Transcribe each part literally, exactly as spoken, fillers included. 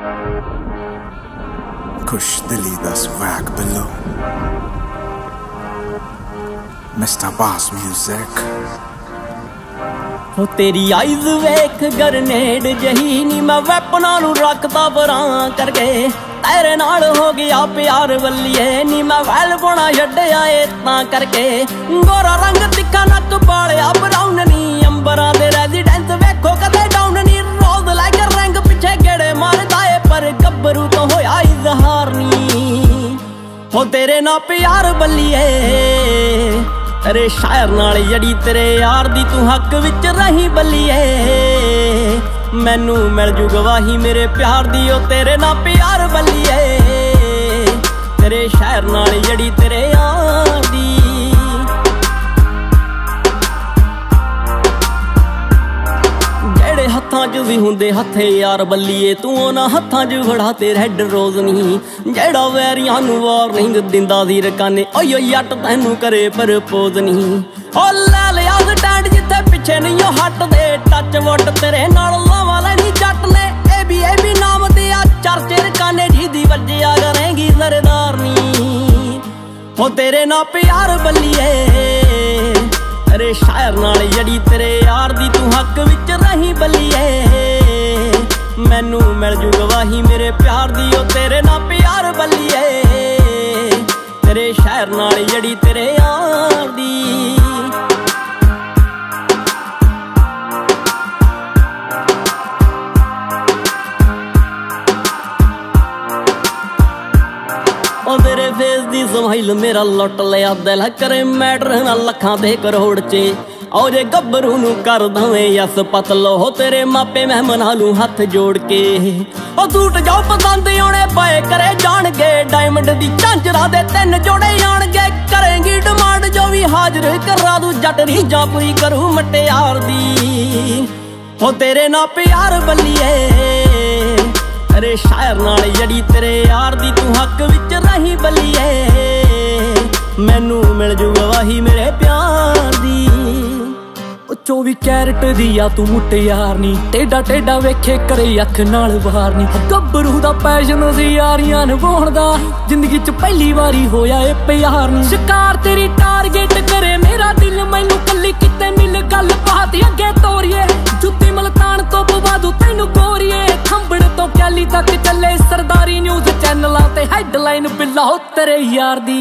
खुश दिली दा swag below Mister Boss Music हो तेरी आइज़ वेख गरनेड जही नी मैं वैपना नू रखदा बरां करके तेरे नाल हो गया प्यार वल्लिए नी मैं वैल बोना छड्डिया ए तां करके गोरा रंग तिखा नक पालिया ब्राउन नी अंबरां दे रेजिडेंस वेखो कदे डाउन नी रोज लाइक रंग पिछे गेड़े मारदा ए पर गब्बरू तो होया इजहार नी हो तेरे ना प्यार वल्लिए तेरे शायर नाल जड़ी तेरे यार दी तू हक विच रही बल्लिए मैनू मिल जू गवाही मेरे प्यार दी ओ तेरे ना प्यार बल्लिए तेरे शायर नाल जड़ी तेरे यार दी जेड़े हत्थां च भी हुंदे हथे यार बल्लिए तू उन्हां हत्थां च फड़ा ते रेड रोज नहीं जेड़ा वैरियां नू वार्निंग दिंदा दी रकाने ओयो यट तैनू करे प्रपोज नहीं ओ लै लिया स्टैंड जिथे पिछे नहीं हट दे टच वट तेरे नाल लावा लैनी जट ने ए बी ए बी नाम ते आ चर्चे रकाने जिदी वज्जिया करेंगी सरदार नी हो तेरे ना प्यार बल्लिए तेरे शायर नाल जड़ी तेरे यार दी तू हक विच रही बल्लिए मैनू मिल जू गवाही मेरे प्यार दी ओ तेरे ना प्यार बल्लिए तेरे शायर नाल जड़ी तेरे यार दी ओ तेरे फेस दी स्माइल मेरा लुट लिया दिल करे मैटर ना लखां ते करोड़ चे और जे गब्बरू नू कर दवें यस पतलो हो तेरे मापे मैं मना लूं हथ जोड़ के ओ सूट जाओ पसंद आने पाए करे जाणगे डायमंड दी झांजरा दे तीन जोड़े आणगे करेंगी डिमांड जो भी हाजिर करा दूं जट रीझां पूरी करूं मटियार दी हो तेरे ना प्यार बल्लिए तेरे शायर नाल जड़ी तेरे यार दी तू हक विच रही बल्लिए मैनू मिल जू गवाही मेरे प्यार दी चौबी कैरेट दी आ तू मुटियार नी टेढ़ा टेढ़ा वेखे करे अख नाल वार नी गब्बरू दा पैशन सी यारियां निभाउण दा जिंदगी च पहली वारी होया ए प्यार नी शिकार तेरी टारगेट करे मेरा दिल मैनू कल्ली किते मिल गल बात अगे तोरिए जुत्ती मलतान तो बवादू तैनू गोरिए खंबड़ तो कैली तक चले सरदारी न्यूज़ चैनलां ते हैडलाइन बिल्ला हो तेरे यार दी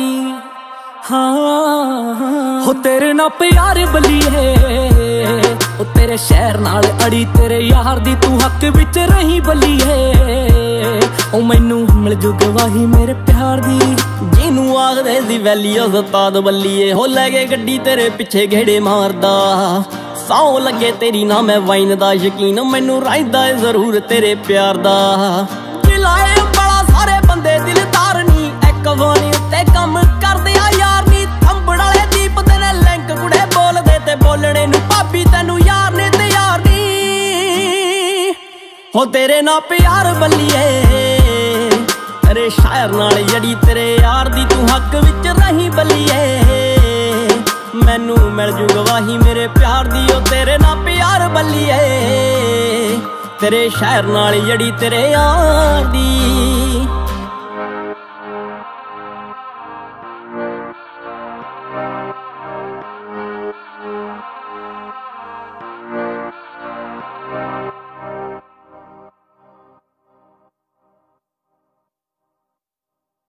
हाँ हो तेरे ना प्यार बल्लिए ओ तेरे शहर नाल अड़ी तेरे यार दी तू हक विच रही बल्लिए ओ मैनू मिल जू गवाही मेरे प्यार दी जिनू आखदे सी वैलियो उस्ताद बल्लिए हो लगे गड्डी तेरे पिछे घेड़े मारदा सौ लगे तेरी ना मैं वाइन दा यकीन मैनू राइदा जरूर तेरे प्यार दा दिलाए बड़ा सारे बंदे दिलदार नी एक वानी उत्ते कम करदे आ यार नी थंबड़ वाले दीप तेरे लिंक कुड़े बोलदे ते बोलणे नू भाभी तैनू यार ने ते यार नी हो तेरे ना प्यार बल्लिए तेरे शायर नाल जड़ी तेरे यार दी तू हक विच रही बल्लिए मैनू मिल जू गवाही मेरे प्यार दी ओ तेरे ना प्यार बल्लिए तेरे शायर नाल जड़ी तेरे यार दी।